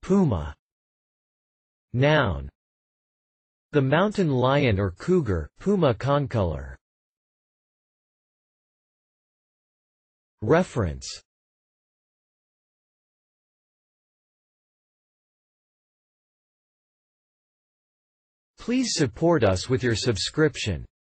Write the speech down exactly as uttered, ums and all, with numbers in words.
Puma. Noun. The mountain lion or cougar, Puma concolor. Reference. Please support us with your subscription.